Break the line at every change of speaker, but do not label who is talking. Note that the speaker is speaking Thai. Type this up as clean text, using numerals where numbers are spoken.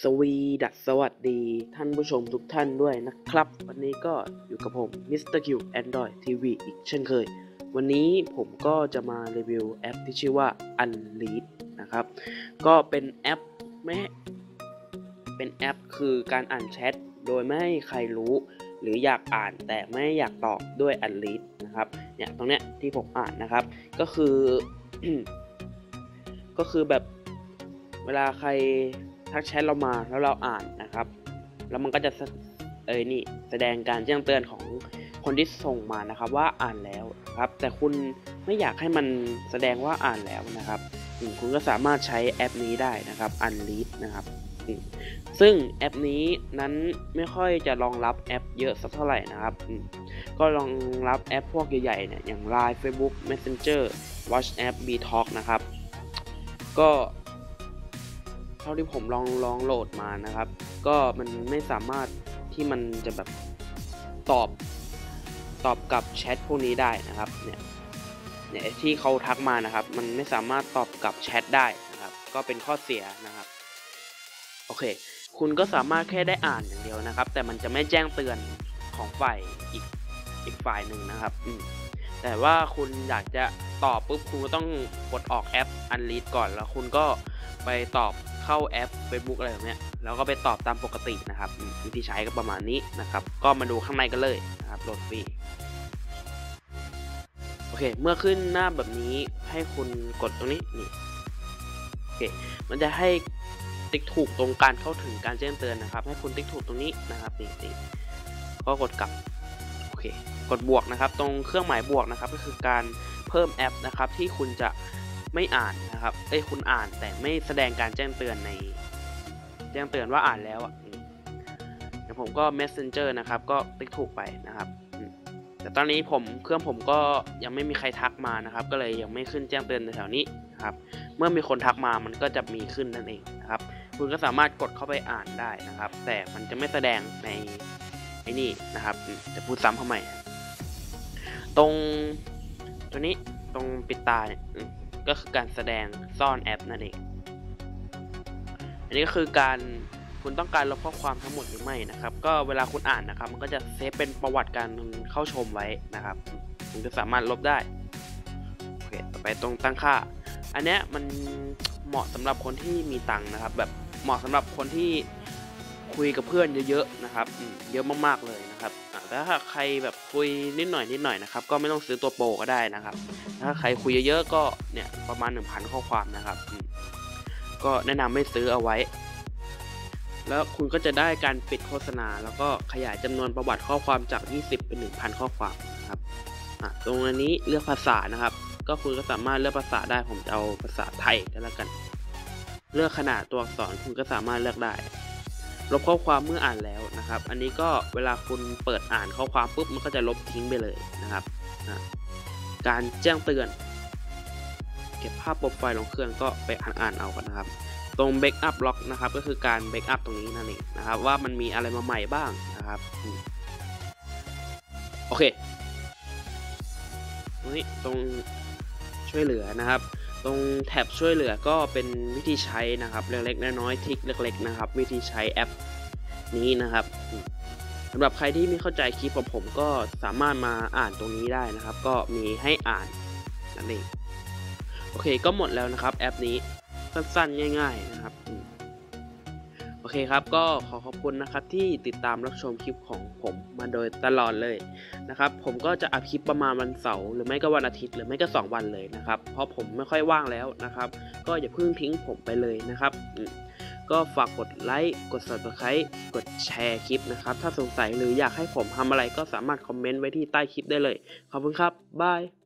สวัสดีท่านผู้ชมทุกท่านด้วยนะครับวันนี้ก็อยู่กับผมมิสเตอร์คิว Android TV อีกเช่นเคยวันนี้ผมก็จะมารีวิวแอปที่ชื่อว่า Unread นะครับก็เป็นแอปคือการอ่านแชทโดยไม่ให้ใครรู้หรืออยากอ่านแต่ไม่อยากตอบด้วย Unread นะครับเนี่ยตรงเนี้ยที่ผมอ่านนะครับก็คือ ก็คือแบบเวลาใครทักแชทเรามาแล้วเราอ่านนะครับแล้วมันก็จะแสดงการแจ้งเตือนของคนที่ส่งมานะครับว่าอ่านแล้วครับแต่คุณไม่อยากให้มันแสดงว่าอ่านแล้วนะครับคุณก็สามารถใช้แอปนี้ได้นะครับ Unread นะครับซึ่งแอปนี้นั้นไม่ค่อยจะรองรับแอปเยอะสักเท่าไหร่นะครับก็รองรับแอปพวกใหญ่ๆเนี่ยอย่าง Line Facebook Messenger WhatsApp BeeTalk นะครับก็เท่าที่ผมลองโหลดมานะครับก็มันไม่สามารถที่มันจะแบบตอบกับแชทพวกนี้ได้นะครับเนี่ยที่เขาทักมานะครับมันไม่สามารถตอบกับแชทได้นะครับก็เป็นข้อเสียนะครับโอเคคุณก็สามารถแค่ได้อ่านอย่างเดียวนะครับแต่มันจะไม่แจ้งเตือนของฝ่ายอีกฝ่ายหนึ่งนะครับแต่ว่าคุณอยากจะตอบปุ๊บคุณก็ต้องกดออกแอป Unread ก่อนแล้วคุณก็ไปตอบเข้าแอป Facebook อะไรแบบนี้แล้วก็ไปตอบตามปกตินะครับวิธีใช้ก็ประมาณนี้นะครับก็มาดูข้างในกันเลยนะครับโหลดฟรีโอเคเมื่อขึ้นหน้าแบบนี้ให้คุณกดตรงนี้นี่โอเคมันจะให้ติ๊กถูกตรงการเข้าถึงการแจ้งเตือนนะครับให้คุณติ๊กถูกตรงนี้นะครับนี่ก็กดกลับโอเคกดบวกนะครับตรงเครื่องหมายบวกนะครับก็คือการเพิ่มแอปนะครับที่คุณจะไม่อ่านนะครับคุณอ่านแต่ไม่แสดงการแจ้งเตือนแจ้งเตือนว่าอ่านแล้วเดี๋ยวผมก็ Messenger นะครับก็ติ๊กถูกไปนะครับแต่ตอนนี้เครื่องผมก็ยังไม่มีใครทักมานะครับก็เลยยังไม่ขึ้นแจ้งเตือนในแถวนี้นะครับเมื่อมีคนทักมามันก็จะมีขึ้นนั่นเองนะครับคุณก็สามารถกดเข้าไปอ่านได้นะครับแต่มันจะไม่แสดงในนี่นะครับจะพูดซ้ำเข้าใหม่ตัวนี้ตรงปิดตาเนี่ยก็คือการแสดงซ่อนแอปนั่นเองอันนี้ก็คือคุณต้องการลบข้อความทั้งหมดหรือไม่นะครับก็เวลาคุณอ่านนะครับมันก็จะเซฟเป็นประวัติการเข้าชมไว้นะครับคุณจะสามารถลบได้โอเคต่อไปตรงตั้งค่าอันเนี้ยมันเหมาะสำหรับคนที่มีตังค์นะครับแบบเหมาะสำหรับคนที่คุยกับเพื่อนเยอะๆนะครับเยอะมากๆเลยนะครับแต่ถ้าใครแบบคุยนิดหน่อยนะครับก็ไม่ต้องซื้อตัวโปรก็ได้นะครับถ้าใครคุยเยอะๆก็เนี่ยประมาณ 1,000 ข้อความนะครับก็แนะนำให้ซื้อเอาไว้แล้วคุณก็จะได้การปิดโฆษณาแล้วก็ขยายจำนวนประวัติข้อความจาก20เป็น 1,000 ข้อความนะครับตรงนี้เลือกภาษานะครับก็คุณก็สามารถเลือกภาษาได้ผมจะเอาภาษาไทยก็แล้วกันเลือกขนาดตัวอักษรคุณก็สามารถเลือกได้ลบข้อความเมื่ออ่านแล้วนะครับอันนี้ก็เวลาคุณเปิดอ่านข้อความปุ๊บมันก็จะลบทิ้งไปเลยนะครับการแจ้งเตือนเก็บภาพโปรไฟล์ลงเครื่องก็ไปอ่านเอากันนะครับตรง Backup Lock นะครับก็คือการ Backup ตรงนี้นั่นเองนะครับว่ามันมีอะไรมาใหม่บ้างนะครับโอเคตรงช่วยเหลือนะครับตรงแท็บช่วยเหลือก็เป็นวิธีใช้นะครับเล็กๆน้อยๆทริคเล็กๆนะครับวิธีใช้แอปนี้นะครับสำหรับใครที่ไม่เข้าใจคลิปของผมก็สามารถมาอ่านตรงนี้ได้นะครับก็มีให้อ่านนั่นเองโอเคก็หมดแล้วนะครับแอปนี้สั้นๆง่ายๆนะครับโอเคครับก็ขอขอบคุณนะครับที่ติดตามรับชมคลิปของผมมาโดยตลอดเลยนะครับผมก็จะอัพคลิปประมาณวันเสาร์หรือไม่ก็วันอาทิตย์หรือไม่ก็2 วันเลยนะครับเพราะผมไม่ค่อยว่างแล้วนะครับก็อย่าเพิ่งทิ้งผมไปเลยนะครับก็ฝากกดไลค์กด Subscribe กดแชร์คลิปนะครับถ้าสงสัยหรืออยากให้ผมทำอะไรก็สามารถคอมเมนต์ไว้ที่ใต้คลิปได้เลยขอบคุณครับบาย